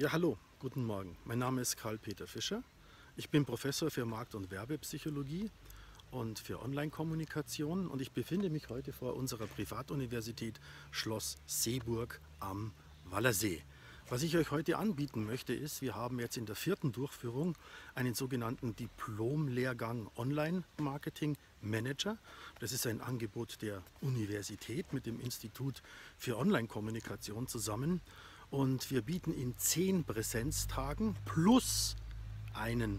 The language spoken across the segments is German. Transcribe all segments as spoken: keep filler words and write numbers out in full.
Ja, hallo, guten Morgen. Mein Name ist Karl-Peter Fischer. Ich bin Professor für Markt- und Werbepsychologie und für Online-Kommunikation und ich befinde mich heute vor unserer Privatuniversität Schloss Seeburg am Wallersee. Was ich euch heute anbieten möchte ist, wir haben jetzt in der vierten Durchführung einen sogenannten Diplom-Lehrgang Online-Marketing Manager. Das ist ein Angebot der Universität mit dem Institut für Online-Kommunikation zusammen. Und wir bieten in zehn Präsenztagen plus einen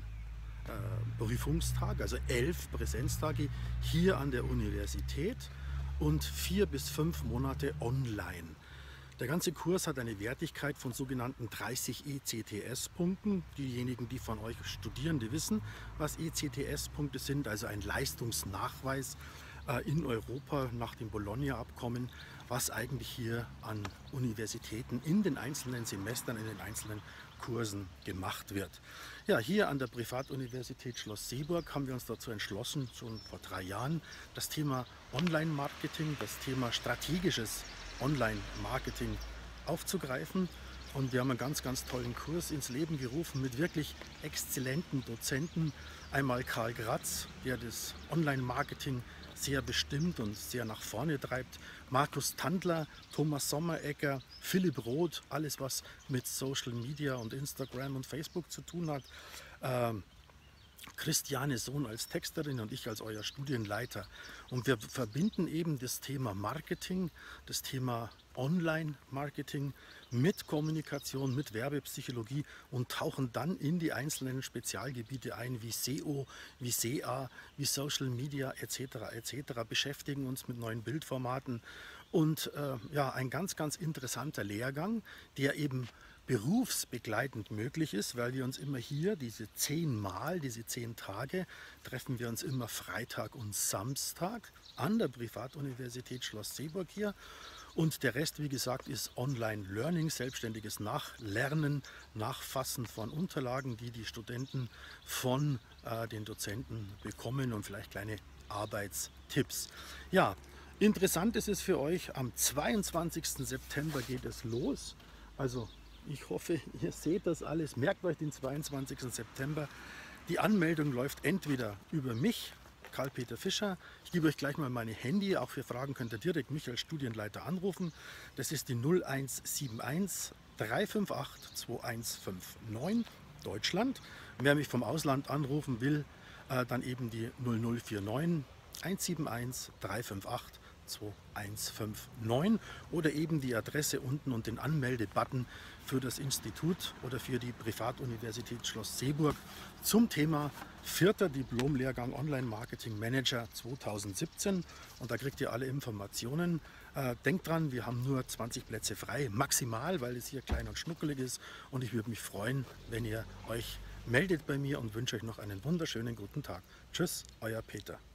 äh, Prüfungstag, also elf Präsenztage hier an der Universität und vier bis fünf Monate online. Der ganze Kurs hat eine Wertigkeit von sogenannten dreißig E C T S-Punkten. Diejenigen, die von euch Studierende wissen, was E C T S-Punkte sind, also ein Leistungsnachweis äh, in Europa nach dem Bologna-Abkommen, was eigentlich hier an Universitäten in den einzelnen Semestern, in den einzelnen Kursen gemacht wird. Ja, hier an der Privatuniversität Schloss Seeburg haben wir uns dazu entschlossen, schon vor drei Jahren, das Thema Online-Marketing, das Thema strategisches Online-Marketing aufzugreifen. Und wir haben einen ganz, ganz tollen Kurs ins Leben gerufen mit wirklich exzellenten Dozenten. Einmal Karl Gratz, der das Online-Marketing sehr bestimmt und sehr nach vorne treibt. Markus Tandler, Thomas Sommeregger, Philipp Roth, alles was mit Social Media und Instagram und Facebook zu tun hat. Ähm, Christiane Sohn als Texterin und ich als euer Studienleiter. Und wir verbinden eben das Thema Marketing, das Thema Online-Marketing mit Kommunikation, mit Werbepsychologie und tauchen dann in die einzelnen Spezialgebiete ein, wie S E O, wie S E A, wie Social Media et cetera et cetera, beschäftigen uns mit neuen Bildformaten. Und äh, ja, ein ganz, ganz interessanter Lehrgang, der eben berufsbegleitend möglich ist, weil wir uns immer hier, diese zehn Mal, diese zehn Tage, treffen wir uns immer Freitag und Samstag an der Privatuniversität Schloss Seeburg hier. Und der Rest, wie gesagt, ist Online-Learning, selbstständiges Nachlernen, Nachfassen von Unterlagen, die die Studenten von äh, den Dozenten bekommen und vielleicht kleine Arbeitstipps. Ja, interessant ist es für euch, am zweiundzwanzigsten September geht es los. Also ich hoffe, ihr seht das alles. Merkt euch den zweiundzwanzigsten September. Die Anmeldung läuft entweder über mich, Karl-Peter Fischer. Ich gebe euch gleich mal meine Handy. Auch für Fragen könnt ihr direkt mich als Studienleiter anrufen. Das ist die null eins sieben eins drei fünf acht zwei eins fünf neun Deutschland. Und wer mich vom Ausland anrufen will, äh, dann eben die null null vier neun eins sieben eins drei fünf acht zwei eins fünf neun oder eben die Adresse unten und den Anmeldebutton für das Institut oder für die Privatuniversität Schloss Seeburg zum Thema vierter Diplom-Lehrgang Online-Marketing Manager zweitausendsiebzehn. Und da kriegt ihr alle Informationen. Äh, denkt dran, wir haben nur zwanzig Plätze frei, maximal, weil es hier klein und schnuckelig ist. Und ich würde mich freuen, wenn ihr euch meldet bei mir und wünsche euch noch einen wunderschönen guten Tag. Tschüss, euer Peter.